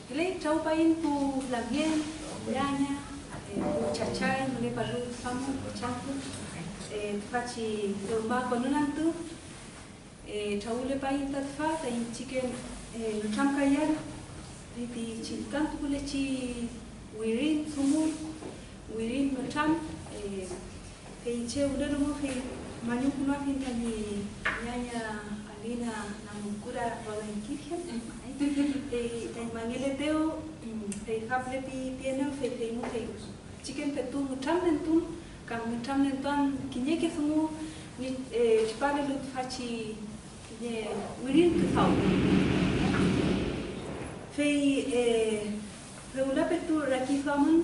Glei trau pain pu lamien, llanya, chachay, mule palu samu, champu, faci ma konunantu, trau le pain tatfa, ta in chicken cham kayar, di chikantu kule chi wirin sumu, wirin cham, che udah rumah manyuk kuno ni llanya alina namukura Rodenkirchen. Tei mangileteo, tei hable pieno, tei mu tei chicken petu mutam nentum, kam mutam nentuan kinyeke sumu ni chipale lut faci ne wirin kufau. Fei feula petu rakifamun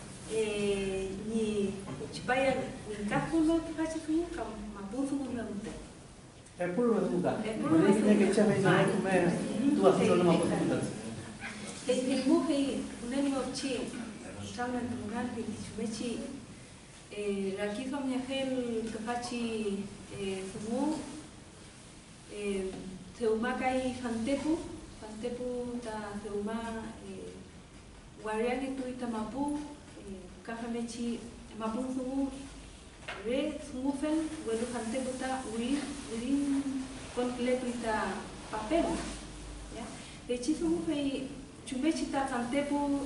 ni chipaya ni kafulo faci sumu kam mabu sumu namute. È pure una tuta. Volete che ci avete come tu a solo una possibilità. E muhe unani opci sama tungan di sumeci la kifa miafel kafaci sumu teuma kai fantepu ta teuma warian itu ita mapu kafameci mapu sumu re sumufel welu fantepu ta urin completo ita papel ya de chisu fei chumeci ta fantepu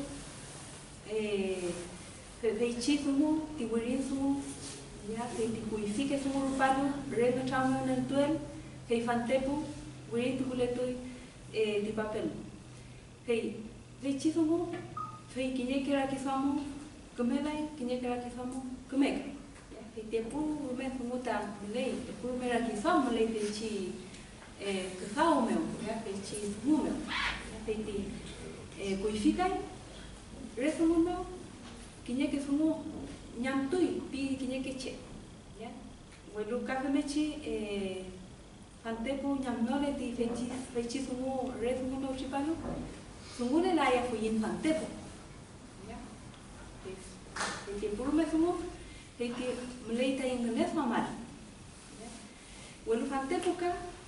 fei chisu ti urin sumu ya fei ti kuifike sumu rupadu re no chama nantuel fei fantepu urin ti completo ti papel fei chisu fei kinyekera kisamu kumelai kinyekera kisamu kumeka tempo rumah semuta mulai, tempo merah kisah mulai peci kesau meu, ya peci semua meu, ya peci kuifikai, resemu meu, kinya ke semua nyamtui, pi kinya ke cek, ya, walau kafe meci antepo nyamnole di peci semua resemu meu cipalu, semua le layak puin antepo, ya, tempo rumah semua Heiti meleita Indonesia mamar. Bueno, fante época,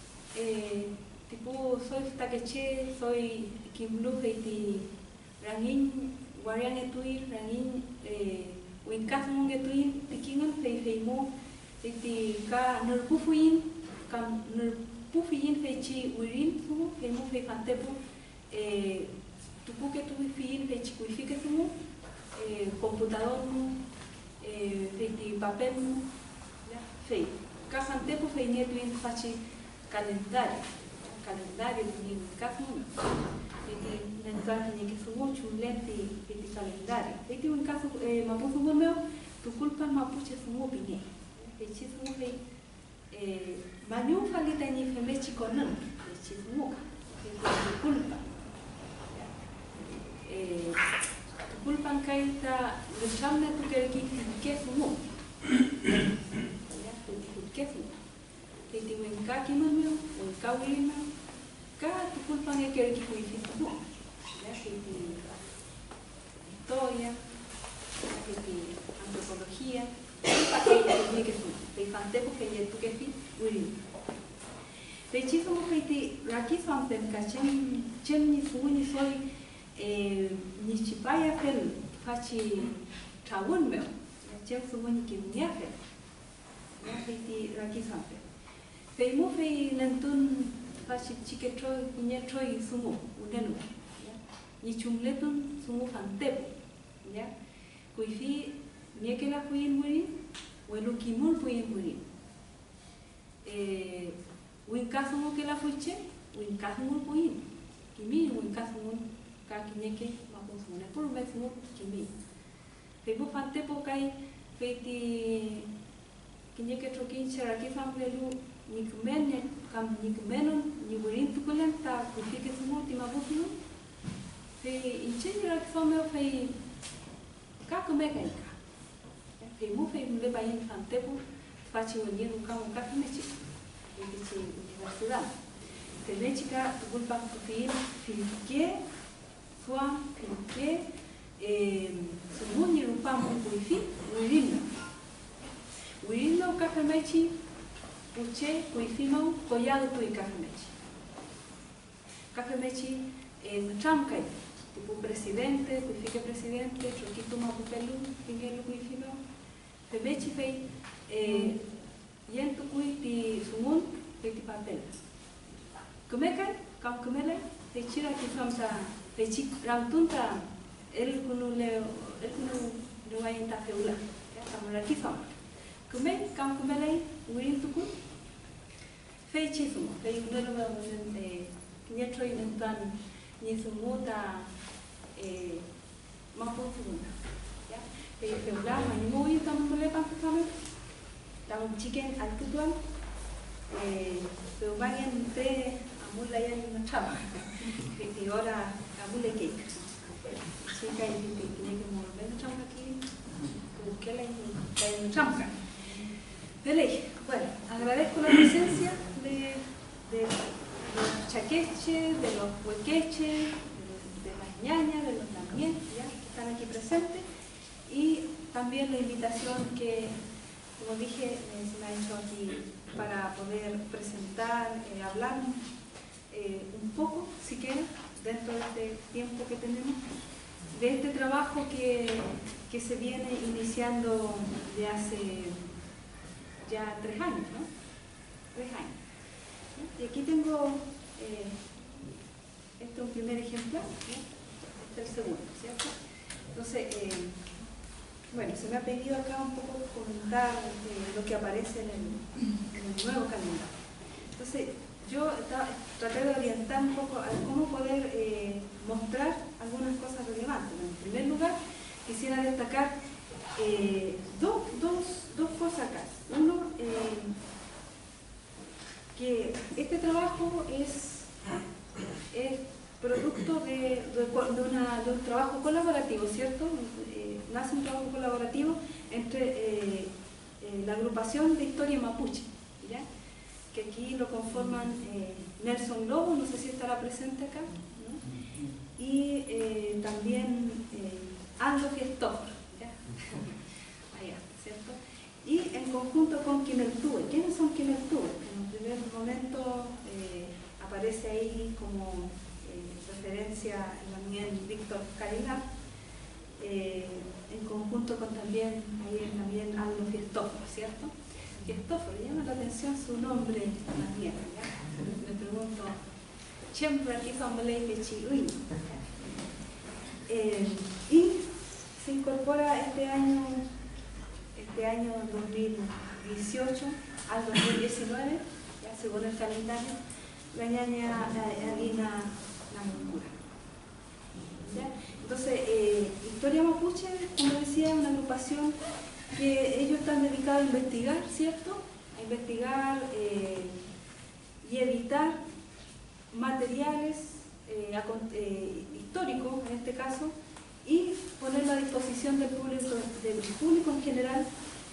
tipo soy takeche, soy kimlu heiti rangin warian etui rangin winkas mung etui tikingan fei-feimu heiti ka nerpufuin kam nerpufuin feichi wirin sumu feimu fei fantepu tupu ke tu fiin feichi kuifike sumu computador mu feiti papel ya fei kasan tempo fei neto in faci calendario ni kasan feiti nentran ni que sumo chulenti feiti calendario feiti un caso mapu sumo meu tu culpa mapu che sumo bine feiti sumo fei manyu falita ni femechi konan feiti sumo feiti culpa kulpan kaita lechamne tu kerki kefumu ya tu kefumu kiti wenka kimanu wenka wina ka tu kulpan e kerki kuifimu ya kiti historia kiti antropología pa que kefumu pe fantepo que tu kefi wini pe chifumu kiti raki fantem ka chen ni fuuni soy Nichipaya fel faci tawon meu, cel sumuni kimia fel, ya fei raki sampe. Fei mu fei nantun faci chike troi punya troi sumu udenu, ya. Ni chumletun sumu fantepo, ya. Kuifi niekela puin murin, welu kimul puin murin. Winka sumu kela fuiche, winka sumu puin, kimi winka sumu kakinyeke maupun semua pun baik semua kimi. Ibu fante pokai feiti kinyeke trokin ceraki famlelu nikmen kam nikmenon ni burin tukulen ta kufike semua timabu semua. Fei inchen ceraki famel fei kakumeka ika. Fei mu fei mule bayin fante po faci wenye nukam kakimeci. Fei universidad. Tenechica tukul bang tufin filike Suam, Pinke, Sumuni Rupam Wifi, Wirino. Wirino Kakamechi, Uche, Wifimo, Koyal Tui Kakamechi. Kakamechi, Chamkai, tipo presidente, kuifike presidente, trokitu mapupelu, tingelu kuifino, pemechi fei, yentu kui ti sumun, fei ti papel. Kumekan, kam kumele, fei chira ki famsa, fei chik ramtunta, el kunu lewayinta feula, kamura ki fam. Kume, kam kumele, uin tukun, fei chisumo, fei kunelo kinyetro inentan, ni sumuta, mapufunda. Fei feula, manimui tam mule pangkutame, tam chicken alkutuan, feu bayan te amulayan matama, fei ora amule cake. Chica y tiene que mover la chamba aquí, busqué la chamba. Bueno, agradezco la presencia de los chaqueches, de los huequeches, de las ñañas, de los también, ya, que están aquí presentes, y también la invitación que, como dije, se me ha hecho aquí para poder presentar, hablar un poco, si quieren, dentro de este tiempo que tenemos, de este trabajo que se viene iniciando de hace ya 3 años, ¿no? 3 años. ¿No? Y aquí tengo, este es un primer ejemplar, ¿no? Este es el segundo, ¿cierto? Entonces, bueno, se me ha pedido acá un poco comentar lo que aparece en el nuevo calendario. Entonces, yo traté de orientar un poco a cómo poder mostrar algunas cosas relevantes. En primer lugar, quisiera destacar dos cosas acá. Uno, que este trabajo es producto de un trabajo colaborativo, ¿cierto? Nace un trabajo colaborativo entre la agrupación de historia mapuche, ¿ya? Que aquí lo conforman Nelson Lobo, no sé si estará presente acá, ¿no? Y también Aldo Fiestóforo, allá, ¿cierto? Y en conjunto con Quimeltúe. ¿Quiénes son Quimeltúe? En un primer momento aparece ahí como referencia también Víctor Caridad, en conjunto con también Aldo Fiestóforo, ¿cierto? Fiestóforo, llama la atención su nombre también, ¿ya? Me pregunto, siempre aquí son de Chihuahua. Y se incorpora este año 2018 al 2019, ya según el calendario, la ñaña Alina Namuncura. Entonces, Historia Mapuche, como decía, es una agrupación que ellos están dedicados a investigar, ¿cierto? A investigar y editar materiales históricos, en este caso, y ponerlo a disposición del público en general,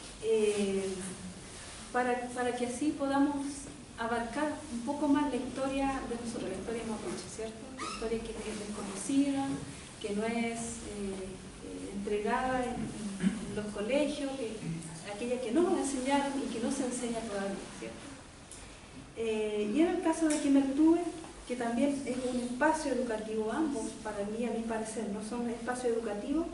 para que así podamos abarcar un poco más la historia de nosotros, la historia mapuche, ¿cierto? La historia que es desconocida, que no es entregada en los colegios, aquella que no nos enseñaron y que no se enseña todavía, ¿cierto? Y en el caso de Quimeltúe, que también es un espacio educativo, ambos, para mí, a mi parecer, no son espacios educativos,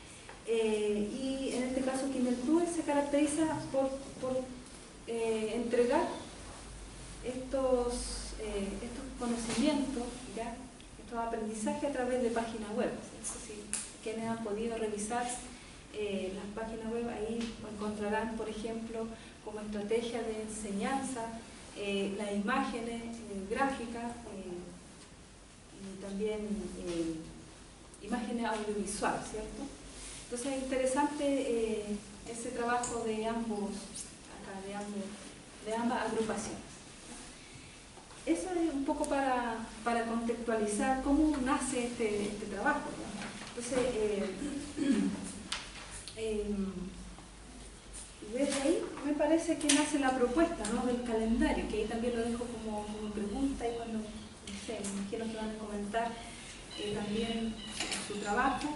y en este caso Quimeltúe se caracteriza por entregar estos conocimientos, ¿ya? Estos aprendizajes a través de páginas web. Si quienes han podido revisar las páginas web, ahí encontrarán, por ejemplo, como estrategia de enseñanza, las imágenes gráficas y también imágenes audiovisuales, ¿cierto? Entonces es interesante ese trabajo de ambas agrupaciones. Eso es un poco para contextualizar cómo nace este trabajo, ¿no? Entonces, desde ahí me parece que nace la propuesta, ¿no?, del calendario, que ahí también lo dejo como pregunta, y cuando, no sé, me imagino que van a comentar también su trabajo.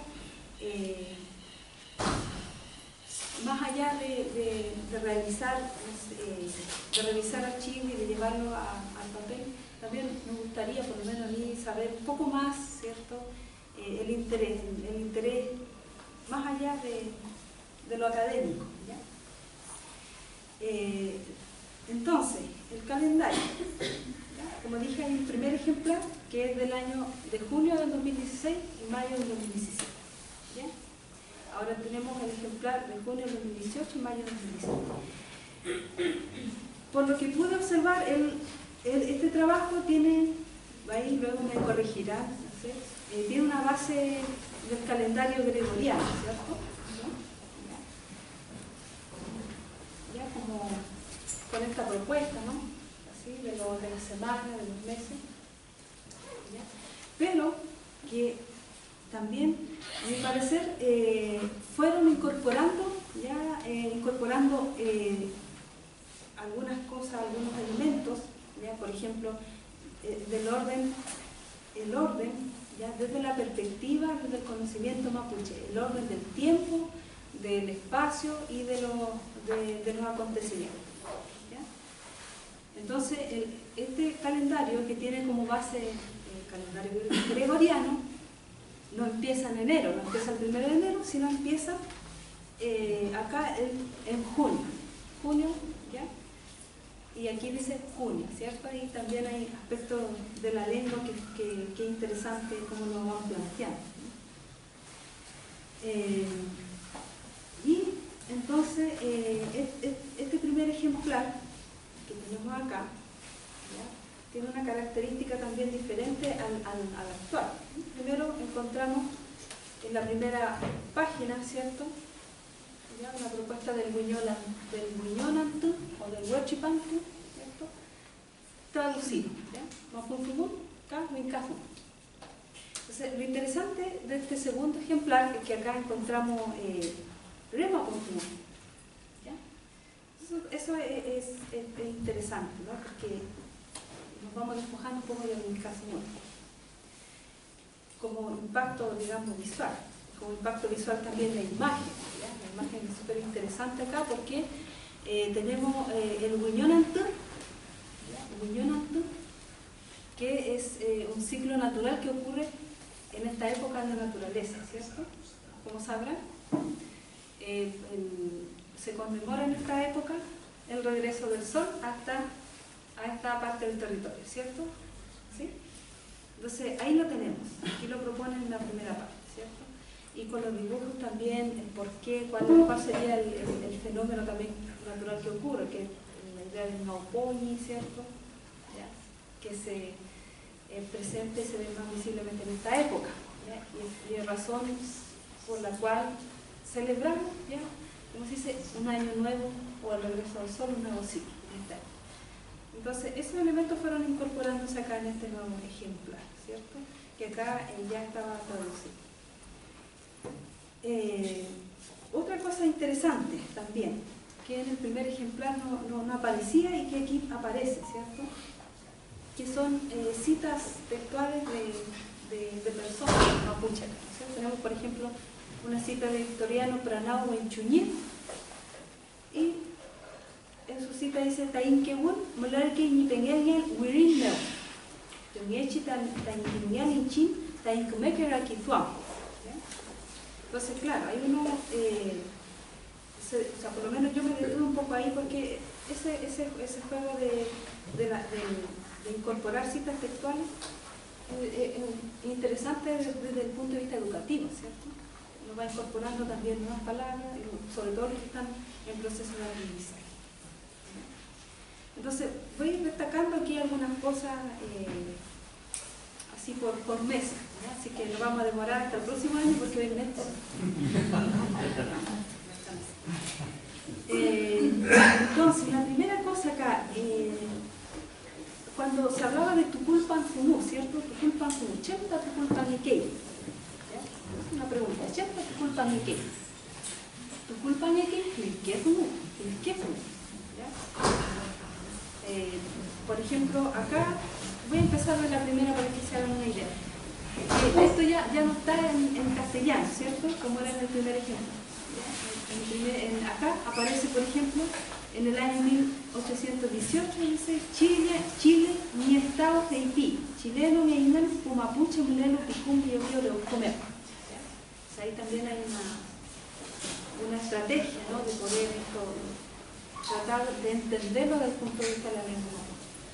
Más allá de revisar archivos y de llevarlo al papel, también me gustaría, por lo menos a mí, saber un poco más, ¿cierto?, el interés más allá de lo académico, ¿ya? Entonces, el calendario, ¿ya? Como dije, hay un primer ejemplar que es del año de junio del 2016 y mayo del 2017, ¿ya? Ahora tenemos el ejemplar de junio del 2018 y mayo del 2017. Por lo que pude observar, este trabajo tiene, ahí luego me corregirán, ¿sí? Tiene una base del calendario gregoriano, ¿cierto? Ya como con esta propuesta, ¿no? Así, de las semanas, de los meses. ¿Ya? Pero que también, a mi parecer, fueron incorporando algunas cosas, algunos elementos, ¿ya? Por ejemplo, el orden, ¿ya? Desde la perspectiva, desde el conocimiento mapuche, el orden del tiempo, del espacio y de los acontecimientos, ¿ya? Entonces, este calendario que tiene como base el calendario gregoriano, no empieza en enero, no empieza el 1 de enero, sino empieza acá en junio, ¿ya? Y aquí dice junio, ¿cierto? Ahí también hay aspectos de la lengua que es interesante cómo lo van planteando, ¿no? Y entonces, este primer ejemplar que tenemos acá, ¿ya? Tiene una característica también diferente al actual. Primero encontramos en la primera página, ¿cierto? ¿Ya? Una propuesta del Huiñonantú o del Huachipantu, ¿cierto? Traducido, ¿ya? Mapunfumún, Huincafu. Entonces, lo interesante de este segundo ejemplar es que acá encontramos Remapunfumún, ¿ya? Eso es interesante, ¿no? Porque nos vamos despojando un poco del Huincafumun como impacto, digamos, visual. Como impacto visual también la imagen, ¿ya? La imagen es súper interesante acá porque tenemos el Huiñonantú, que es un ciclo natural que ocurre en esta época de la naturaleza, ¿cierto? Como sabrán, se conmemora en esta época el regreso del sol a esta parte del territorio, ¿cierto? ¿Sí? Entonces, ahí lo tenemos, aquí lo proponen en la primera parte, ¿cierto? Y con los dibujos también, el por qué, cuál sería el fenómeno también natural que ocurre, que es la idea del Naupoñi, ¿cierto? ¿Ya? Que se presente y se ve más visiblemente en esta época, ¿ya? Y hay razones por la cual celebramos, ¿ya? Como se dice, un año nuevo o el regreso al sol, un nuevo ciclo. Entonces, esos elementos fueron incorporándose acá en este nuevo ejemplar, ¿cierto? Que acá ya estaba traducido. Otra cosa interesante también, que en el primer ejemplar no aparecía y que aquí aparece, ¿cierto? Que son citas textuales de personas mapuche, ¿cierto? Tenemos, por ejemplo, una cita de Victoriano Pranao Wenchuñín, y en su cita dice Tainquebun, Molarque Nipengel Wirinmeo, Tungechi Tainquimian Inchin, Taincumequera Kituam. Entonces, claro, hay uno, o sea, por lo menos yo me detuve un poco ahí porque ese juego de incorporar citas textuales es interesante desde el punto de vista educativo, ¿cierto? Uno va incorporando también nuevas palabras, sobre todo los que están en proceso de aprendizaje. Entonces, voy a ir destacando aquí algunas cosas así por mesa, ¿no? Así que nos vamos a demorar hasta el próximo año porque hoy mes. Entonces, la primera cosa acá, cuando se hablaba de Tuculpanfumú, ¿cierto? Tuculpanfumú, ¿chenta Tuculpanikei? Una pregunta, ¿chenta Tuculpanikei? Tuculpanikei, ¿qué por ejemplo, acá voy a empezar de la primera para que se hagan una idea. Esto ya no está en castellano, ¿cierto? Como era en el primer ejemplo. Acá aparece, por ejemplo, en el año 1818 dice Chile, mi estado de Haití, chileno, mi ainel, pumapuche, mulelo, picum, biobio, de comer. Ahí también hay una estrategia, ¿no?, de poder tratar de entenderlo desde el punto de vista de la lengua.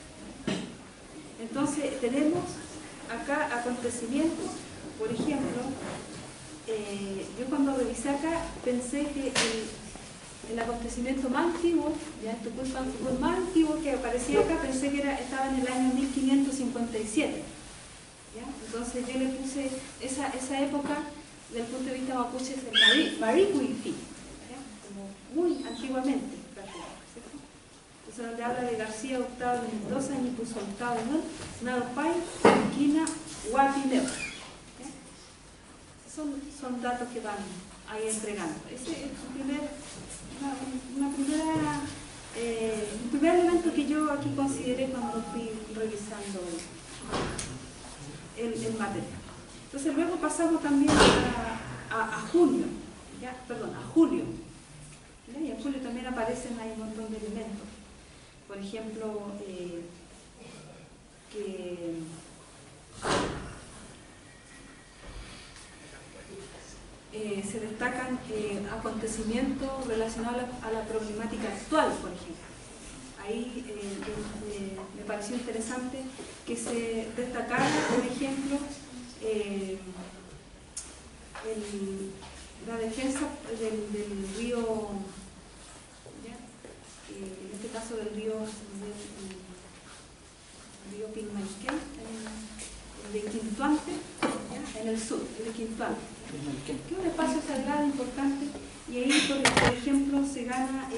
Entonces tenemos acá acontecimientos, por ejemplo, yo cuando revisé acá pensé que el acontecimiento más antiguo, ya esto fue el más antiguo que aparecía acá, pensé que estaba en el año 1557. ¿Ya? Entonces yo le puse esa época desde el punto de vista mapuche, es el Maricuifi, como muy antiguamente, ¿cierto? Entonces donde habla de García Octavo de Mendoza, y puso Octavo, ¿no? Naropay, Quina, Guapineo. Son datos que van ahí entregando. Ese es un primer elemento que yo aquí consideré cuando fui revisando el material. Entonces luego pasamos también a junio, ¿ya? Perdón, a julio. ¿Ya? Y en julio también aparecen ahí un montón de elementos. Por ejemplo, que se destacan acontecimientos relacionados a la problemática actual, por ejemplo. Ahí me pareció interesante que se destacara, por ejemplo, la defensa del río, ¿ya? En este caso del río Pilmaiquén, de Quintuante, ¿ya? En el sur, de Quintuante, que es un espacio sagrado importante, y ahí, por ejemplo, se gana,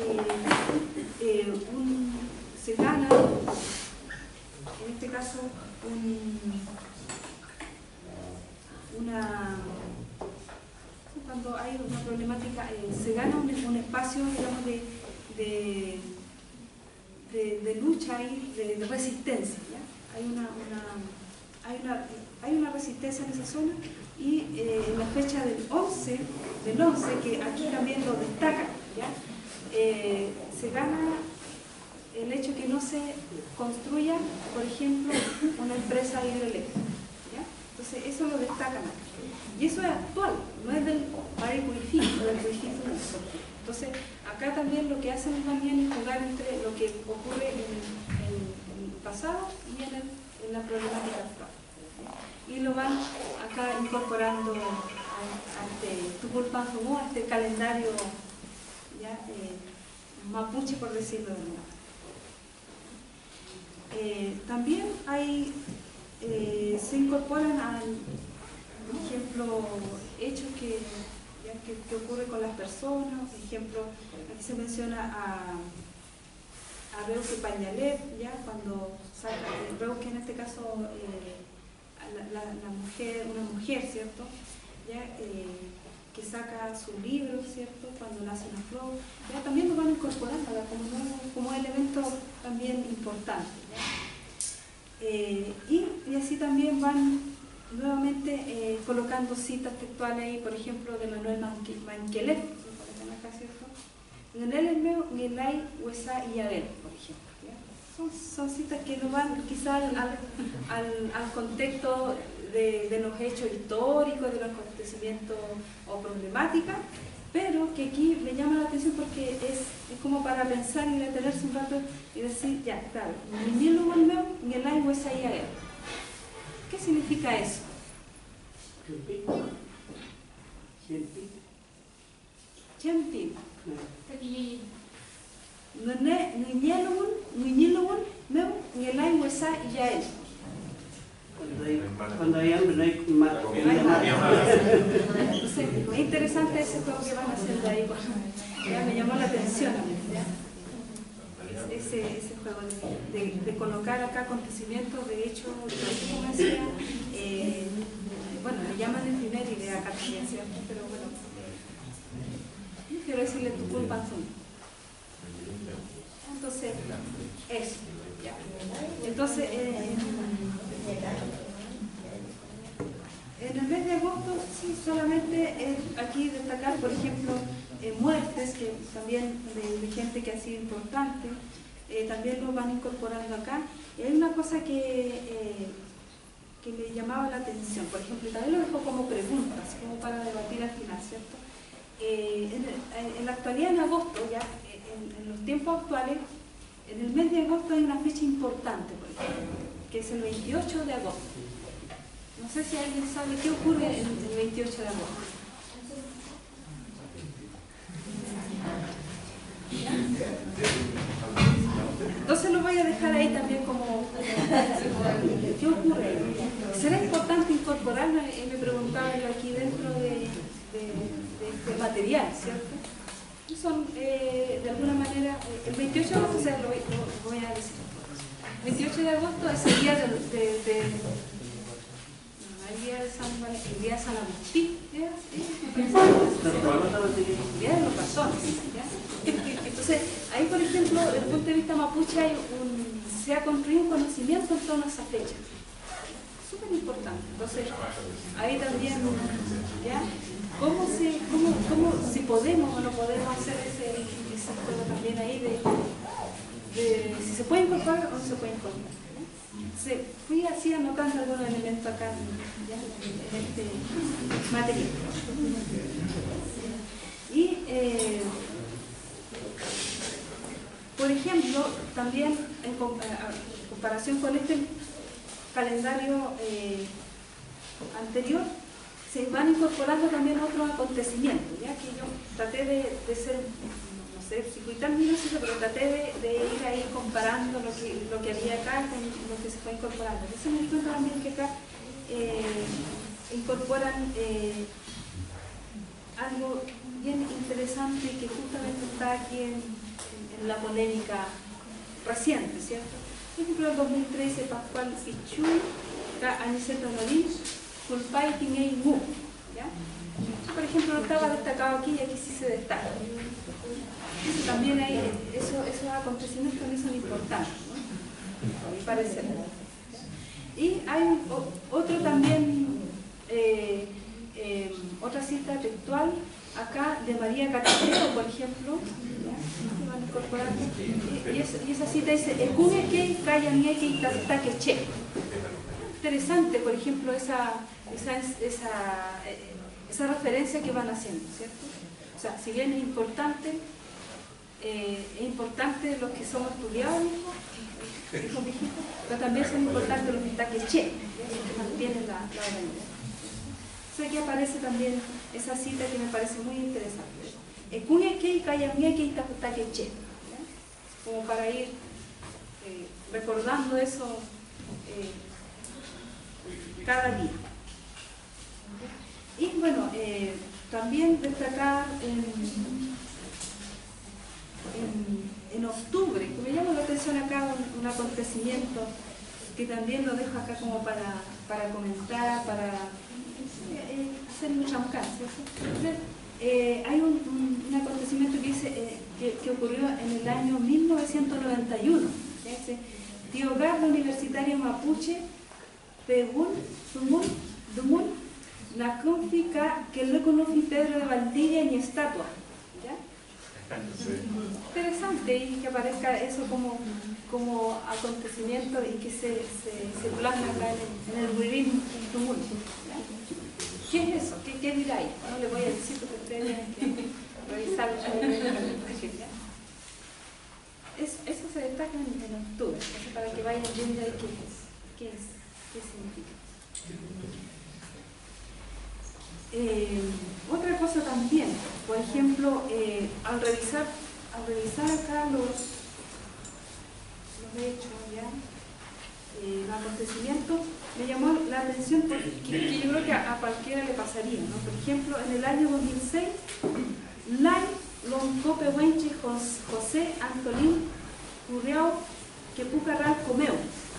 en este caso, cuando hay una problemática, se gana un espacio, digamos, de lucha y de resistencia, ¿ya? Hay una resistencia en esa zona, y en la fecha del 11, que aquí también lo destacan, ¿ya? Se gana el hecho que no se construya, por ejemplo, una empresa hidroeléctrica, ¿ya? Entonces eso lo destacan acá. Y eso es actual, no es del Maricuifi, o del Cuifi. Entonces acá también lo que hacen también es jugar entre lo que ocurre en el pasado y en la problemática actual. Y lo van acá incorporando a este calendario, ¿ya? Mapuche, por decirlo de alguna manera. También hay, se incorporan por ejemplo, hechos que ocurren con las personas. Por ejemplo, aquí se menciona a Reuque Pañalet, ¿ya? Cuando saca Reuque, en este caso una mujer, ¿cierto? ¿Ya? Que saca su libro, ¿cierto? Cuando nace una flor, ¿ya? También lo van incorporando como elemento también importante, ¿ya? Y así también van nuevamente colocando citas textuales ahí, por ejemplo, de Manuel Manquelet, ¿cierto? Nilay, Huesa y Abel, por ejemplo. Son citas que no van quizás al contexto de los hechos históricos, de los acontecimientos o problemáticas, pero que aquí me llama la atención porque es como para pensar y detenerse un rato y decir, ya, claro, Nilay, Huesa y Abel. ¿Qué significa eso? Chempin. Cuando hay hambre no hay más. Entonces, es interesante ese juego que van haciendo ahí. Ya me llamó la atención. ¿Ya? Ese juego de colocar acá acontecimientos, de hecho, como decía, bueno, le llaman el primer idea acá también, ¿cierto? Pero bueno, no quiero decirle tu culpa al fondo. Entonces, eso. Ya. Entonces, en el mes de agosto agosto, sí, solamente aquí destacar, por ejemplo, muertes, que también de gente que ha sido importante, también lo van incorporando acá. Y hay una cosa que me llamaba la atención, por ejemplo, también lo dejo como preguntas, como para debatir al final, ¿cierto? En la actualidad, en agosto, ya en los tiempos actuales, en el mes de agosto hay una fecha importante, por ejemplo, que es el 28 de agosto. No sé si alguien sabe qué ocurre el 28 de agosto. Entonces lo voy a dejar ahí también como ¿qué ocurre? ¿Será importante incorporarlo? Me preguntaba yo aquí dentro de este material, ¿cierto? Son, de alguna manera, el 28 de agosto, o sea, lo voy a decir. El 28 de agosto es el día el día de San Agustín, ¿ya? El día de los pasones, ¿ya? Entonces, ahí por ejemplo, desde el punto de vista mapuche se ha construido un conocimiento en torno a esa fecha. Súper importante. Entonces, ahí también, ¿ya? ¿Cómo si podemos o no podemos hacer ese juego también ahí de si se puede incorporar o no se puede incorporar? Fui así anotando algunos elementos acá, ¿ya? En este material. Y, por ejemplo, también en comparación con este calendario anterior, se van incorporando también otros acontecimientos, ya que yo traté de ser, no sé, circuitar mi noción, pero traté de ir ahí comparando lo que había acá con lo que se fue incorporando. Entonces me di cuenta también que acá incorporan algo bien interesante que justamente está aquí en la polémica reciente, ¿cierto? Por ejemplo, en 2013, Pascual Pichuy, Aniceto Norín, Culpay Tinei Mu, ¿ya? Por ejemplo, no estaba destacado aquí y aquí sí se destaca. También hay esos acontecimientos también son importantes, ¿no? A mi parecer. Y hay otro también, otra cita textual acá de María Catedrero, por ejemplo, ¿ya? Van incorporando. Y esa cita dice: Ekuge Kayanieke Itastakeche. Interesante, por ejemplo, esa referencia que van haciendo, ¿cierto? O sea, si bien es importante los que somos estudiados, pero también son importantes los que están que mantienen la organización. Entonces aquí aparece también esa cita que me parece muy interesante. Como para ir recordando eso cada día. Y bueno, también destacar en octubre, que me llama la atención acá un acontecimiento que también lo dejo acá como para comentar, para hacer un chamcán, ¿cierto? Hay un acontecimiento que dice que ocurrió en el año 1991. Dice: Tiogar Universitario Mapuche, Pegun, Dumun, la confika que no conoce Pedro de Valdivia ni estatua. ¿Ya? Interesante y que aparezca eso como acontecimiento y que se plasma acá en el Wirim Dumun. ¿Qué es eso? ¿Qué dirá ahí? No le voy a decir porque ustedes tienen que revisarlo. Eso se destaca en octubre, para que vayan viendo ahí qué significa. Otra cosa también, por ejemplo, al revisar acá los hechos, ¿ya? Los acontecimientos, me llamó la atención que yo creo que a cualquiera le pasaría, ¿no? Por ejemplo, en el año 2006, Lai Loncope Wenche José Antolín Curriao Quepucarral Comeo.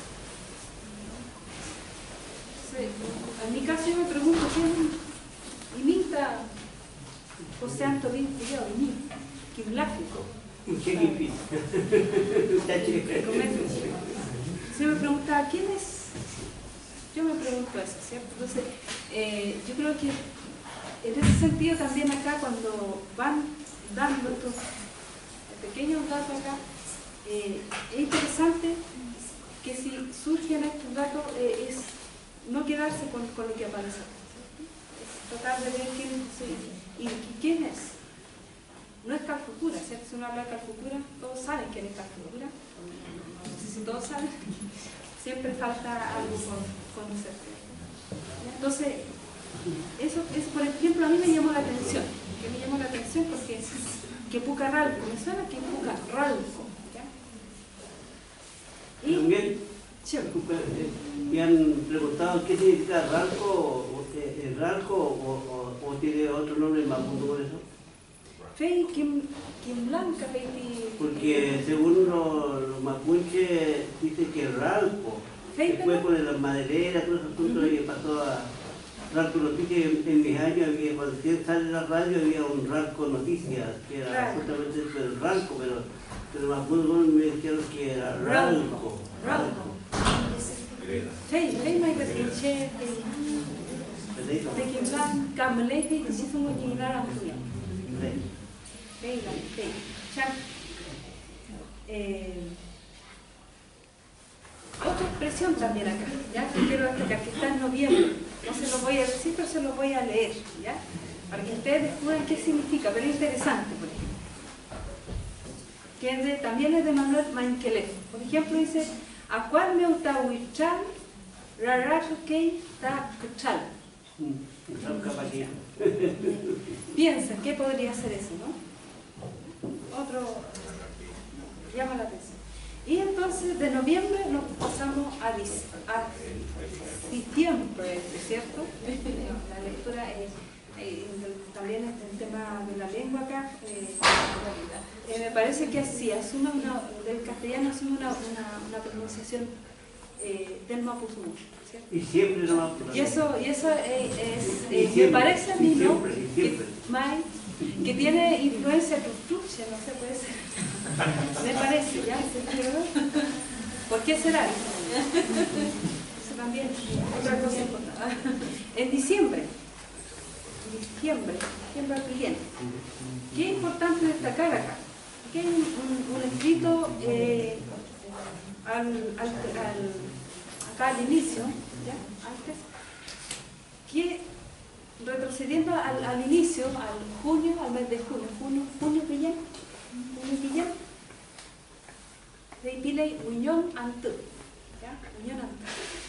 En mi caso yo me pregunto, ¿qué imita José Antolín Curriao? ¿Qué bláfico? ¿Qué difícil? Se me preguntaba, ¿quién es? Yo me pregunto eso, ¿cierto? Entonces, yo creo que en ese sentido también acá cuando van dando estos pequeños datos acá, es interesante que si surgen estos datos es no quedarse con lo que aparece, es tratar de ver quién es y quién es. No es Calfucura, ¿cierto? Si uno habla de Calfucura, todos saben quién es Calfucura, no sé si todos saben, siempre falta algo por conocer. Entonces, eso, por ejemplo, a mí me llamó la atención. ¿Qué me llamó la atención? Porque que Pucarralco, me suena que Pucarralco. Y también, me han preguntado qué significa Ralco, o tiene otro nombre mapuche por eso. Fei, Kim Blanca, porque según los mapuches dicen que Ralco, después con las madereras, todos esos asuntos que pasó a Ralco Noticias, en mis años había, cuando sale en la radio había un Ralco Noticias, que era justamente el Ralco, pero los mapuches me dijeron que era Ralco. Fei, mai berrinche, de Kim Blanca, Melefe, que si son muy similares a Julián. Otra expresión también acá, ¿ya? Que quiero destacar, que está en noviembre. No se los voy a decir, pero se los voy a leer, ¿ya? Para que ustedes descubran qué significa, pero es interesante, por ejemplo. Que también es de Manuel Mainquelef. Por ejemplo, dice, Acual me utahuichal, raracho que ta cuchal. Piensa, ¿qué podría ser eso, no? Otro llama la atención. Y entonces de noviembre nos pasamos a diciembre, ¿cierto? La lectura también es el tema de la lengua acá. Me parece que así asume del castellano asume una pronunciación del mapuzungún. Y siempre no va y eso me parece a mí, ¿no? Que tiene influencia truche, no sé, puede ser. Me parece, ¿ya? ¿Por qué será? Eso también, otra cosa importante. En diciembre que viene. ¿Qué es importante destacar acá? Aquí hay un escrito acá al inicio, ¿ya? Antes, que retrocediendo al inicio, al mes de junio Guillén, de Pilei Unión Antú, ¿ya? Unión Antú.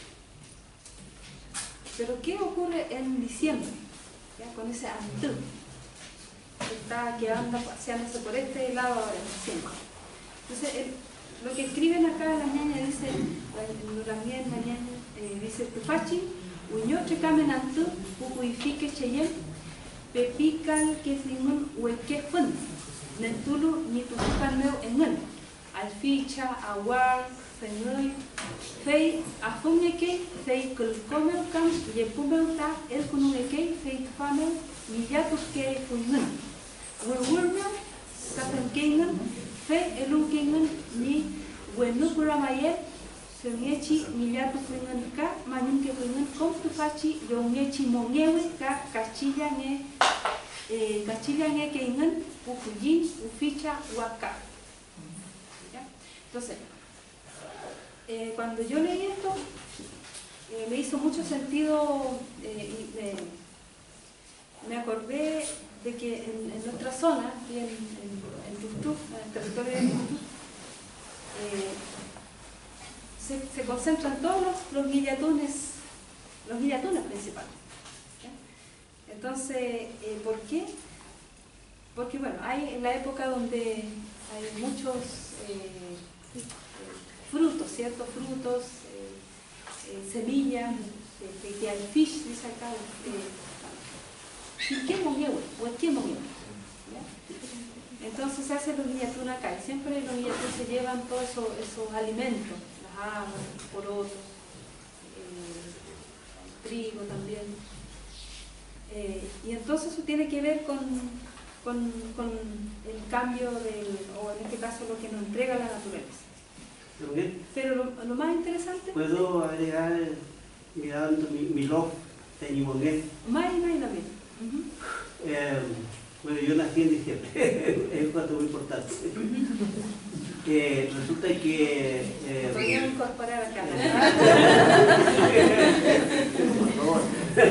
Pero ¿qué ocurre en diciembre? ¿Ya? Con ese Antú, que anda paseándose por este lado ahora, en diciembre. Entonces, lo que escriben acá las ñañas dice, también la ñaña dice, Tufachi, Uñoche Kamenantú, Pupuifique Cheyel, Pepical que Fingun, Hueque Fun, Nentulu, ni Tufupan Meu en Alficha, Aguar, Fenui, Fei, Afuñeque, Fei Kulkomeu Cam, Yepumeu Ta, El Kunueke, Fei Tufameu, Millatus que Fungun, Wurwurmeu, Kapenkengun, Fei Elunkengun, ni Wenukuramayet, Seungechi Millatu Fuingan Ka, Manunke Fuingan Kom Tufachi, Yongechi Mongewe Ka, Cachilla Nge Keingan, Ufuyin, Uficha, Waka. Entonces, cuando yo leí esto, me hizo mucho sentido y me acordé de que en nuestra zona, aquí en Tuxtú, en el territorio de Tuxtú, se concentran todos los guillatunes principales. ¿Ya? Entonces, ¿por qué? Porque bueno, hay en la época donde hay muchos frutos, ¿cierto? Frutos, semillas, que hay fish, dice acá, entonces se hacen los guillatún acá y siempre los guillatún se llevan todos esos alimentos, las habas, los porotos, trigo también, y entonces eso tiene que ver con el cambio o en este caso lo que nos entrega la naturaleza. Pero lo más interesante... ¿Puedo agregar, mirando mi log Tañimonguén. Mai también. Bueno, yo nací en diciembre, es un dato muy importante. Resulta que... Podría incorporar acá. Por favor.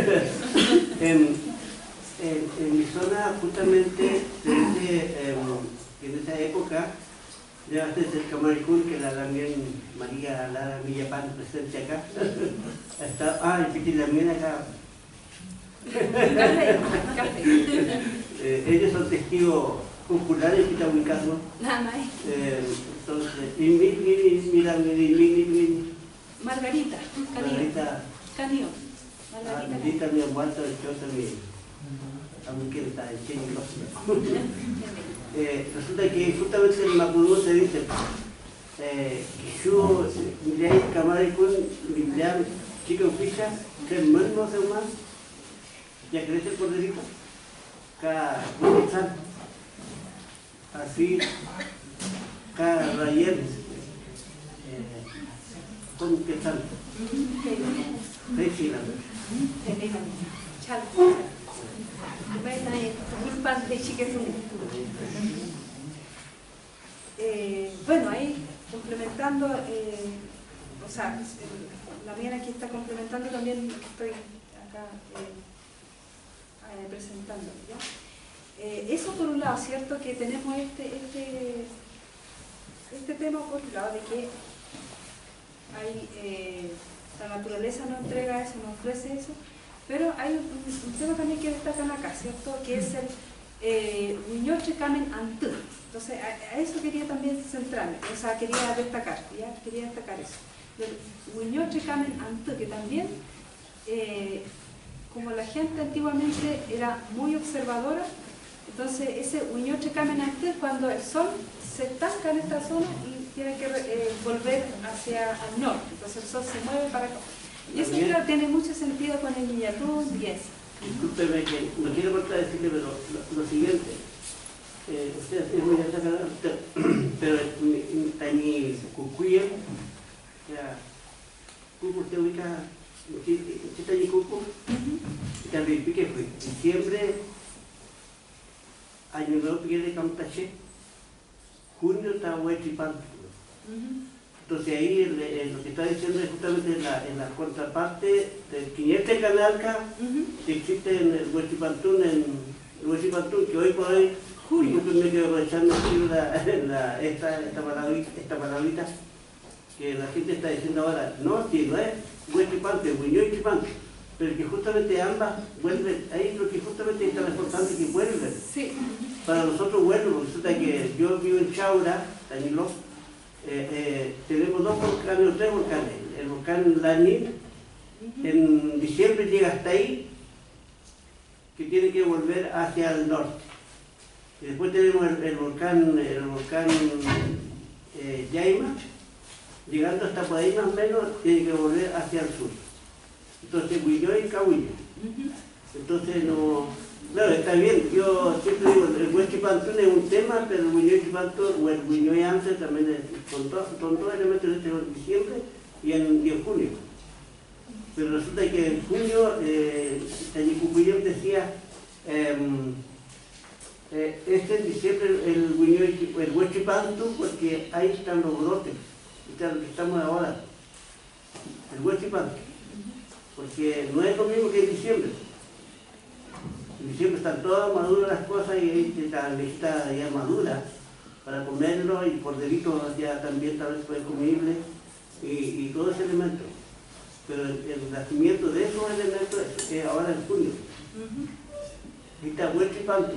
En mi zona, justamente, en esa época, ya desde el Camaricún, que también María Lara Villapán, presente acá, está, el Pitilamien acá. Café. Ellos son testigos oculares de Pitahuicasmo. Nada más. Entonces, Margarita. Canio. Margarita mi abuelo, a mí que está en Chile. Resulta que justamente en Mapudú se dice yo miré Camaricún, miré chico ficha, que no sé más, ya crece el corderito. Cada Quetzal, así, cada Rayer, con Quetzal, Rechila. Bueno, ahí complementando, o sea, la mía aquí está complementando también lo que estoy acá presentando, ¿ya? Eso por un lado, ¿cierto? Que tenemos este tema por un lado de que hay, la naturaleza nos entrega eso, nos ofrece eso, pero hay un tema también que destacan acá, ¿cierto? Que es el Huiñoche Kamen Antú. Entonces, a eso quería también centrarme, o sea, quería destacar eso. El Huiñoche Kamen Antú, que también como la gente antiguamente era muy observadora, entonces ese Huiñoche Kamen Antú, cuando el sol se estanca en esta zona y tiene que volver hacia el norte, entonces el sol se mueve para acá. Y eso claro, tiene mucho sentido con el Niñatún y eso. Discúlpeme que no quiero contradecirle, pero lo siguiente, usted es muy destacada, pero en Cucuya, Cucu usted ubica, ¿está en Cucu? También pique fue, diciembre, año nuevo pique de Camtaché, junio está Huachipan. Entonces ahí lo que está diciendo es justamente en la contraparte del 500 Canalca, que existe en el Huachipantún, que hoy por hoy, disculpenme que aprovechando esta palabrita, que la gente está diciendo ahora, no, si no es Huachipante, Huiñó y Chipante, pero que justamente ambas vuelven, ahí lo que justamente es tan importante que vuelven. Sí. Para nosotros vuelven, porque resulta que yo vivo en Chaura, Tañiló, tenemos 2 volcanes o 3 volcanes. El volcán Lanín, en diciembre llega hasta ahí, que tiene que volver hacia el norte. Y después tenemos el volcán Yaima, llegando hasta por ahí más o menos, tiene que volver hacia el sur. Entonces, Huiñó y Cahuillo. Entonces, no... Claro, está bien, yo siempre digo, el Huachipantún es un tema, pero el Huiñó y Chipantún, o el Huiñó y Amse también con dos elementos en diciembre y en junio. Pero resulta que en junio, Tañicucuyem decía, este en diciembre el Huachipantún, porque ahí están los brotes, estamos ahora, el Huachipantún, porque no es lo mismo que en diciembre. En diciembre están todas maduras las cosas y ahí está la lista ya madura para comerlo y por delito ya también tal vez puede comible y todo ese elemento. Pero el nacimiento de esos elementos es ahora en junio. Ahí está Huachipanto.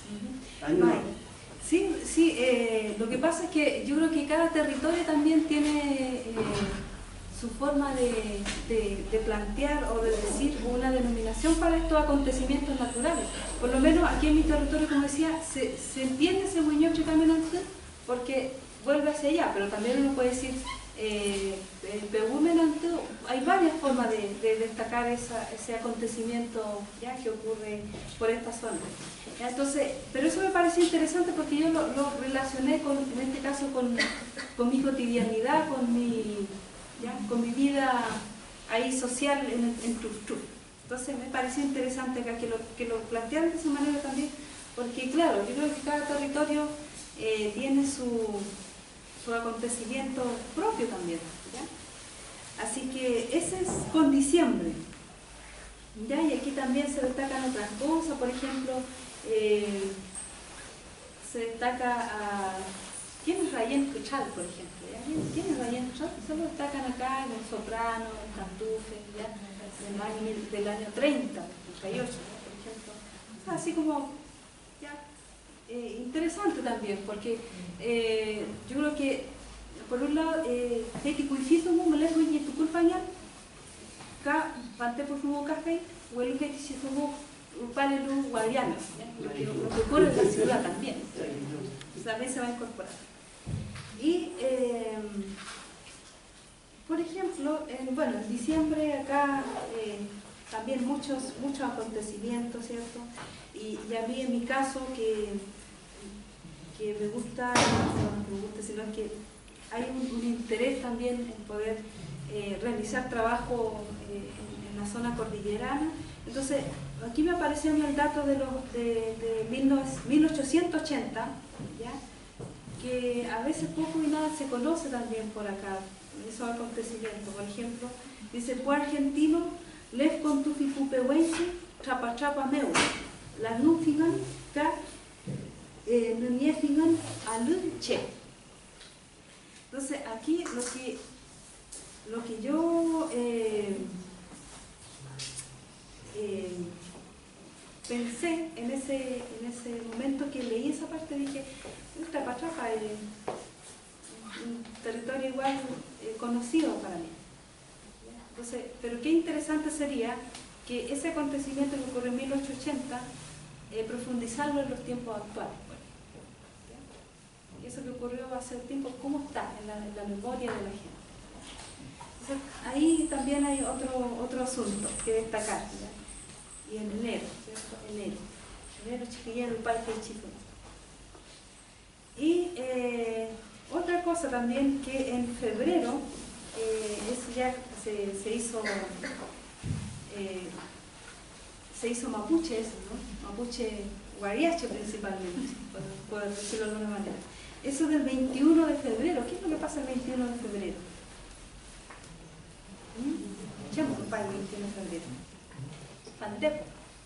Sí, lo que pasa es que yo creo que cada territorio también tiene su forma de plantear o de decir una denominación para estos acontecimientos naturales. Por lo menos aquí en mi territorio, como decía, se entiende ese Huiñoche Kamen Antú porque vuelve hacia allá, pero también uno puede decir el Pehumen Antú. Hay varias formas de destacar ese acontecimiento ya que ocurre por esta zona. Entonces, pero eso me parece interesante porque yo lo relacioné en este caso con mi cotidianidad, con mi vida ahí social en Truftruf. Entonces me pareció interesante acá que lo plantearan de esa manera también, porque claro, yo creo que cada territorio tiene su acontecimiento propio también, ¿ya? Así que ese es con diciembre, ¿ya? Y aquí también se destacan otras cosas, por ejemplo, se destaca a... ¿Quién es Rayén Cuchal, por ejemplo? ¿Ya? ¿Quién es Rayén Cuchal? Solo destacan acá en el soprano, el cantufe, ¿ya? Del año 30, 38, ¿no? Por ejemplo. O sea, así como, ya, interesante también, porque yo creo que, por un lado, Heiki Kuifizumu, Melejo y Tukulpaña, Ka, Pante por Fumo Café, Huelu Heiki Shizumu, Upalelu, Guadianos, lo que ocurre en la ciudad también, también se va a incorporar. Y, por ejemplo, bueno, en diciembre acá también muchos acontecimientos, ¿cierto? Y a mí en mi caso que me gusta, sino que hay un interés también en poder realizar trabajo en la zona cordillerana. Entonces, aquí me apareció el dato de 1880, ¿ya? Que a veces poco y nada se conoce también por acá, esos acontecimientos. Por ejemplo, dice, fue argentino, Lev con tu ficupehuense, trapa meu, la nufigan, ka, nuniefigan, alun che. Entonces, aquí lo que yo pensé en ese momento que leí esa parte, dije, Trapa es un territorio igual conocido para mí. Entonces, pero qué interesante sería que ese acontecimiento que ocurrió en 1880, profundizarlo en los tiempos actuales. Y eso que ocurrió hace tiempo, ¿cómo está en la memoria de la gente? Entonces, ahí también hay otro asunto que destacar, ¿ya? Y en enero, ¿cierto? Enero chiquillero, el parque de Chico. Y otra cosa también que en febrero, eso ya se hizo mapuche, eso, ¿no? Mapuche guariache principalmente, por decirlo de alguna manera. Eso del 21 de febrero, ¿qué es lo que pasa el 21 de febrero? ¿Qué es el 21 de febrero? Pantepo.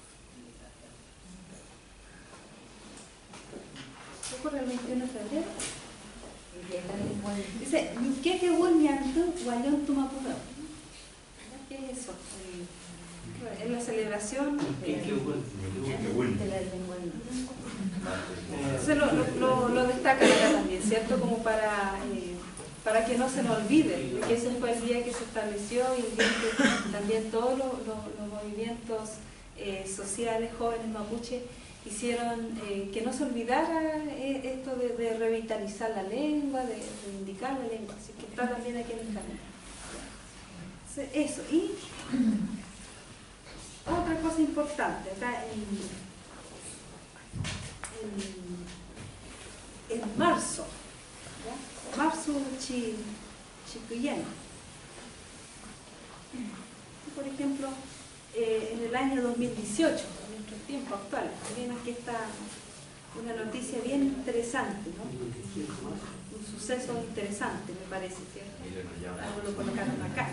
¿Qué ocurre el 21 de febrero? Dice, ¿qué que volviendo guayón tu mapudeo? ¿Qué es eso? Es la celebración de la lengua. Entonces lo destacan acá también, ¿cierto? Como para que no se nos olvide que ese fue el día que se estableció y el día que también todos los movimientos sociales, jóvenes mapuche, hicieron que no se olvidara esto de revitalizar la lengua, de reivindicar la lengua, así que está también aquí en el camino. Eso, y otra cosa importante, acá en marzo, ¿ya? Marzo Chicuyeno. Por ejemplo, en el año 2018, en nuestro tiempo actual, también aquí está una noticia bien interesante, ¿no? Un suceso interesante, me parece, ¿cierto? Algo lo colocaron acá.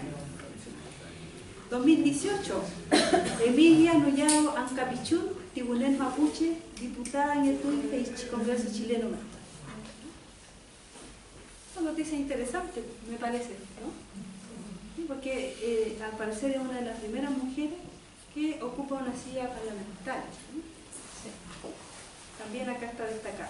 2018, Emilia Noyao Ancapichún, Tribunal Mapuche, diputada en el Congreso Chileno. Una noticia interesante, me parece, ¿no? Porque al parecer es una de las primeras mujeres que ocupa una silla parlamentaria, ¿no? Sí. También acá está destacado.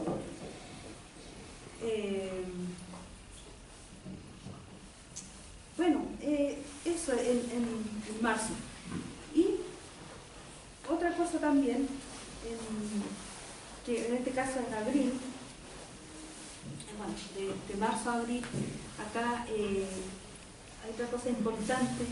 Bueno, eso en marzo. Y otra cosa también, que en este caso en abril, bueno, de marzo a abril, acá hay otra cosa importante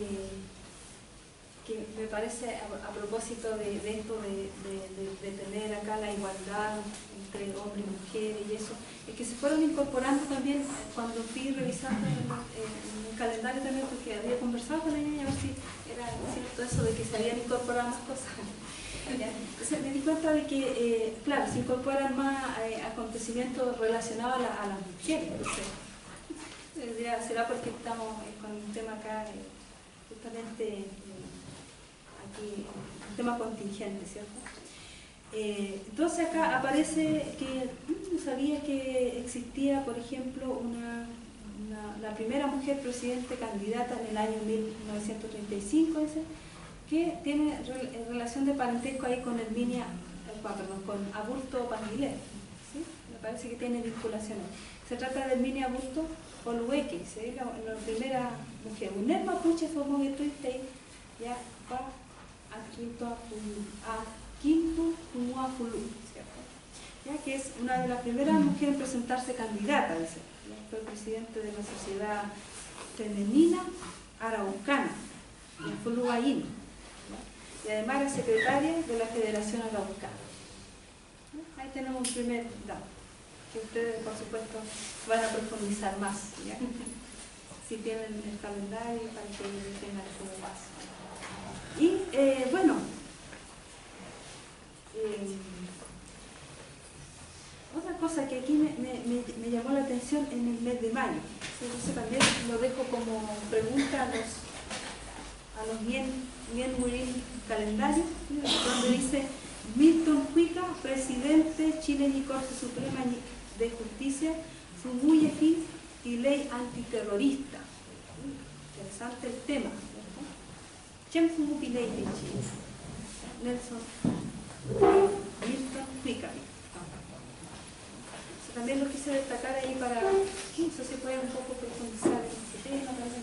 que me parece a propósito de esto de tener acá la igualdad entre hombres y mujeres y eso, es que se fueron incorporando también cuando fui revisando en el calendario también, porque había conversado con ella a ver si era cierto eso de que se habían incorporado más cosas. ¿Ya? Entonces me di cuenta de que, claro, se incorporan más acontecimientos relacionados a las mujeres. Entonces, ya será porque estamos con un tema acá, justamente aquí, un tema contingente, ¿cierto? Entonces acá aparece que no sabía que existía, por ejemplo, la primera mujer presidente candidata en el año 1935, que tiene relación de parentesco ahí con con Aburto Panguilé, ¿sí? Me parece que tiene vinculaciones. Se trata de Herminia Aburto Olueque, ¿sí? la primera mujer. Uner mapuche somos que tuiste ya pa a quinto Fulu, ¿cierto? Ya que es una de las primeras mujeres en presentarse candidata, dice. Fue presidente de la Sociedad Femenina Araucana, en Fuluaín, y además era secretaria de la Federación Araucana. Ahí tenemos un primer dato, que ustedes, por supuesto, van a profundizar más, ¿ya? Si tienen el calendario para que tengan el primer paso. Y, bueno, otra cosa que aquí me llamó la atención en el mes de mayo, entonces también lo dejo como pregunta a los bien muy calendario, donde dice Milton Cuica, presidente Chile y Corte Suprema de Justicia, Sumuyeji y ley antiterrorista. Interesante el tema, ¿cierto? ¿Quién fue ley de Chile? Nelson Milton Cuica. También lo quise destacar ahí para que eso se pueda un poco profundizar en este tema también.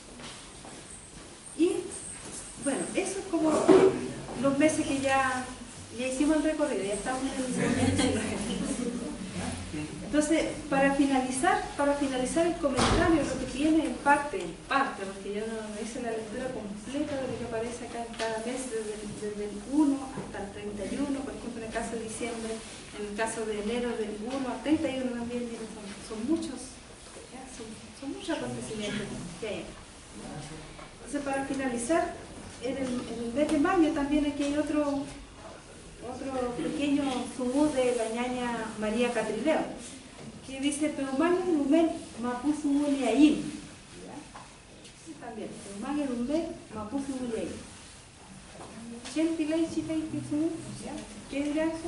Y bueno, eso es como los meses que ya hicimos el recorrido, ya estamos en el mes. Entonces, para finalizar el comentario, lo que tiene en parte, porque yo no hice la lectura completa de lo que aparece acá en cada mes, desde el 1 hasta el 31, por ejemplo, en el caso de diciembre, en el caso de enero, del 1 al 31 también, son muchos, son muchos acontecimientos que hay. Entonces, para finalizar, en el mes de mayo también aquí hay otro pequeño sumú de la ñaña María Catrileo, que dice Peumaña Lumel Mapuzu Muliaín. También, Peumaña Lumel Mapuzu Muliaín. ¿Gentilei chifei sumú? ¿Qué dirá eso?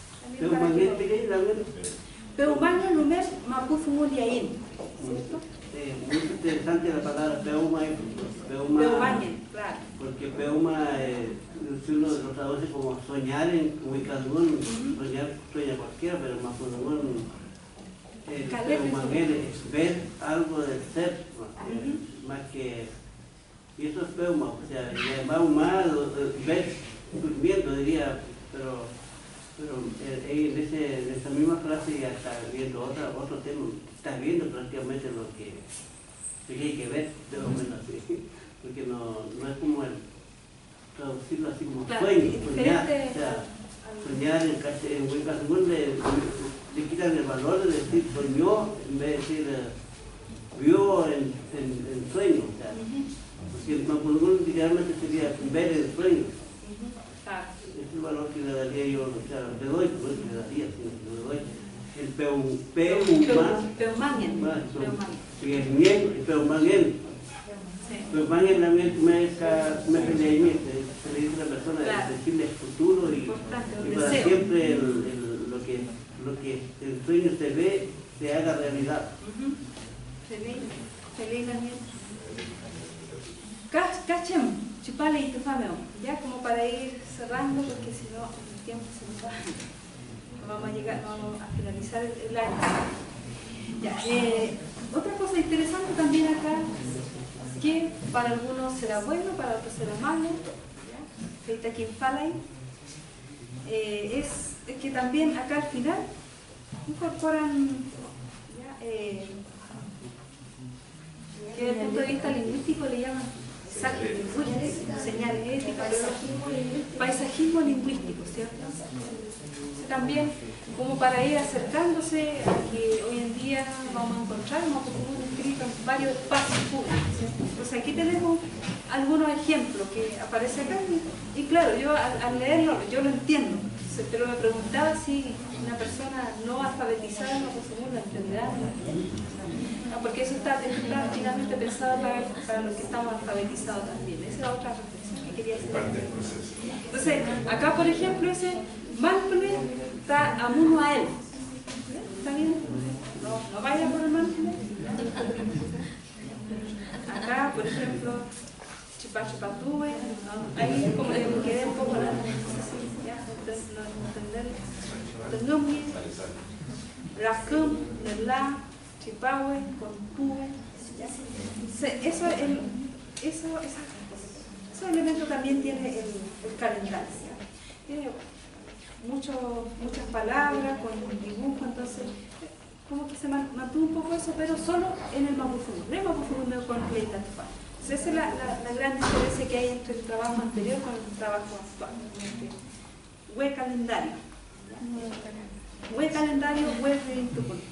Peumaña Lumel Mapuzu Muliaín. ¿Cierto? Muy interesante la palabra Peuma, claro. Porque Peuma, si uno lo traduce como soñar en Huicazgún, soñar sueña cualquiera, pero Mapuzgún, Peuma es ver algo del ser, más que, y eso es Peuma, o sea, y además humano, ver durmiendo, diría, pero en esa misma frase ya está viendo otro tema, está viendo prácticamente lo que hay que ver, de lo menos así, porque no es como traducirlo así como claro, sueño, soñar, o sea, soñar en buen caso le quitan el valor de decir soñó en vez de decir vio en sueño, o sea, porque el Mapuzgún literalmente sería ver el sueño. Es el valor que le daría yo, o sea, le doy, no es que le daría, sino que le doy. El Peumanien también me se le dice a la persona de decirle el futuro y para siempre lo que el sueño se ve, se haga realidad. Cachem, chupale y tufameo, ya como para ir cerrando, porque si no el tiempo se nos va. Vamos a finalizar el año. Ya, otra cosa interesante también acá, que para algunos será bueno, para otros será malo, es que también acá al final incorporan que desde el punto de vista lingüístico le llaman señales éticas, paisajismo lingüístico, ¿cierto? También como para ir acercándose a que hoy en día vamos a encontrar escrito en varios espacios públicos, ¿cierto? Entonces aquí tenemos algunos ejemplos que aparecen acá y claro, yo al leerlo yo lo entiendo, pero me preguntaba si una persona no alfabetizada en Mapuzungún lo entenderá. No, porque eso está finalmente pensado para los que estamos alfabetizados también. Esa es la otra reflexión que quería hacer. Entonces, acá por ejemplo ese Malpule está amuno a él. ¿Está bien? No vaya por el Malpule. Acá, por ejemplo, Chipachipatúe, ahí como que me quedé un poco la entender. Tenumye, Racum, Nerla, Chipahue, Conpue. Esos elementos también tiene el calendario. Tiene muchas palabras con dibujo, entonces como que se mantuvo un poco eso, pero solo en el Mapuzungún. No el Mapuzungún no con Pleitatufa. Esa es la gran diferencia que hay entre el trabajo anterior con el trabajo actual. Hue calendario. Hue calendario, hue reading.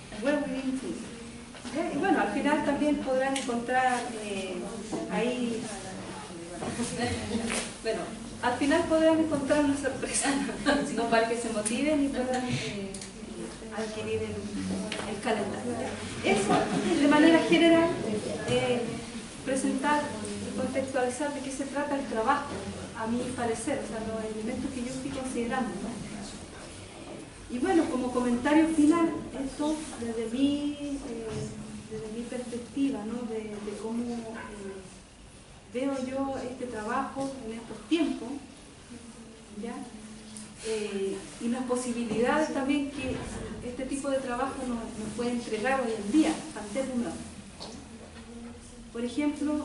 Y bueno, al final también podrán encontrar ahí. Bueno, al final podrán encontrar una sorpresa, no para que se motiven y puedan adquirir el calendario. Eso, de manera general, presentar y contextualizar de qué se trata el trabajo, a mi parecer, o sea, los elementos que yo estoy considerando, ¿no? Y bueno, como comentario final, esto desde mi perspectiva, ¿no? de cómo veo yo este trabajo en estos tiempos, ¿ya? Y las posibilidades también que este tipo de trabajo nos puede entregar hoy en día, ante el mundo. Por ejemplo,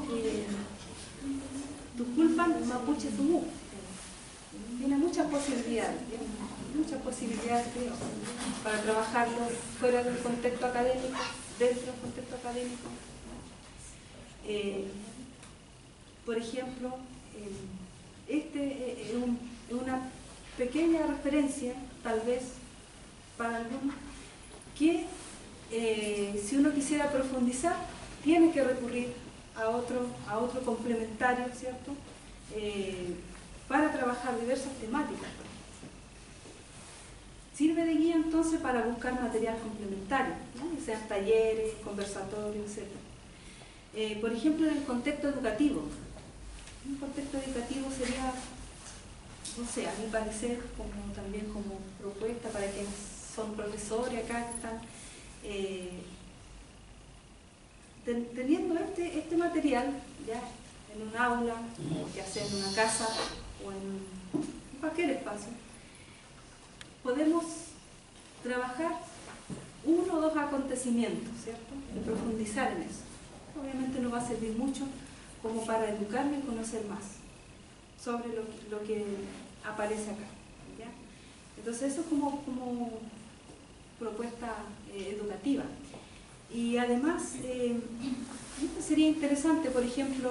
Tuculpan Mapuche Zumú tiene muchas posibilidades para trabajarlo fuera del contexto académico, dentro del contexto académico. Por ejemplo, este es una pequeña referencia, tal vez para algunos, que si uno quisiera profundizar, tiene que recurrir a otro complementario, ¿cierto? Para trabajar diversas temáticas. Sirve de guía entonces para buscar material complementario, ¿no? Ya sean talleres, conversatorios, etc. Por ejemplo, en el contexto educativo. Un contexto educativo sería, no sé, a mi parecer, también como propuesta para quienes son profesores acá que están teniendo este material ya en un aula, ya sea en una casa o en cualquier espacio, podemos trabajar uno o dos acontecimientos, ¿cierto? Y profundizar en eso. Obviamente no va a servir mucho como para educarme y conocer más sobre lo que aparece acá, ¿ya? Entonces eso es como propuesta educativa. Y además sería interesante, por ejemplo,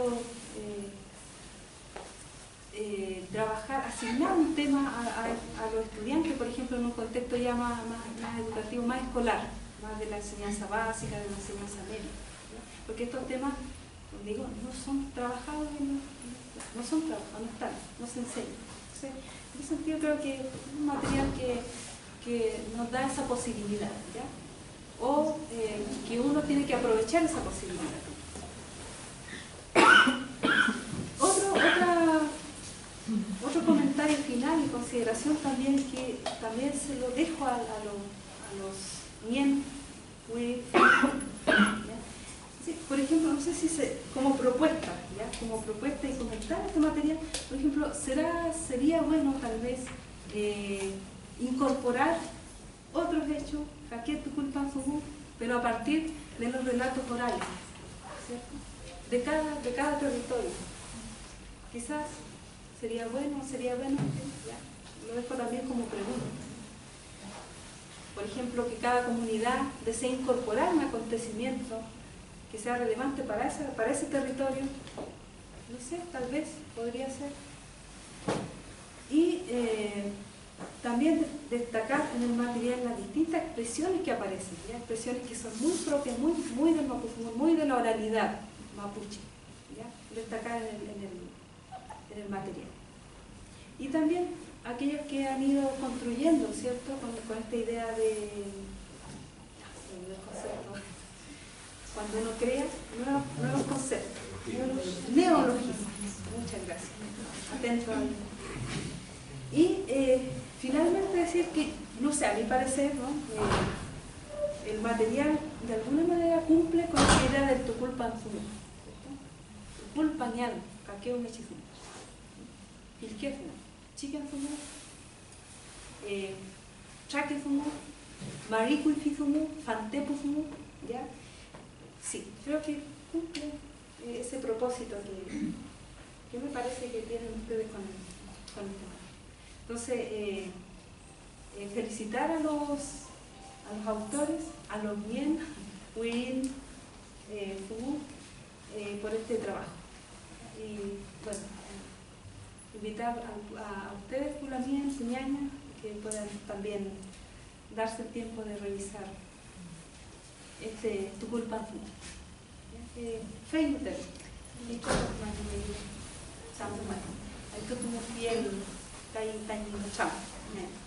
trabajar, asignar un tema a los estudiantes, por ejemplo, en un contexto ya más educativo, más escolar, más de la enseñanza básica, de la enseñanza media, ¿no? Porque estos temas, como digo, no son trabajados, no se enseñan. Entonces, en ese sentido creo que es un material que nos da esa posibilidad, ¿ya? O que uno tiene que aprovechar esa posibilidad. Otro comentario final y consideración también, que también se lo dejo a los NIEM, sí, por ejemplo, no sé si como propuesta, ¿ya? Como propuesta y comentar este material, por ejemplo, sería bueno tal vez incorporar otros hechos, Jaquet, Tuculpan, Zumú, pero a partir de los relatos orales, ¿cierto? De cada territorio. Quizás sería bueno, ¿ya? Lo dejo también como pregunta. Por ejemplo, que cada comunidad desee incorporar un acontecimiento que sea relevante para ese territorio, no sé, tal vez podría ser. Y también destacar en el material las distintas expresiones que aparecen, ¿ya? Expresiones que son muy propias, muy del Mapuzungún, muy de la oralidad mapuche, ¿ya? Destacar en el material. Y también aquellos que han ido construyendo, ¿cierto? Con esta idea de cuando uno crea nuevos conceptos, neologismos. Muchas gracias. Atento a ello. Y finalmente decir que, no sé, a mi parecer, ¿no? El material de alguna manera cumple con la idea del tuculpanzumo. Tuculpañal, kakeo mechizumo. Filkefumo, chikenfumo, chakefumo, mariculfizumo, fantepuzumo, ¿ya? Sí, creo que cumple ese propósito que me parece que tienen ustedes con el tema. Entonces, felicitar a los autores, a los Mien, Win, Fu, por este trabajo. Y bueno, invitar a ustedes, Pulamien, Suñaña, que puedan también darse el tiempo de revisar este Tuculpanzumo. Feinter, y cosas más de Santo Mario. Hay que tener fiel, chao.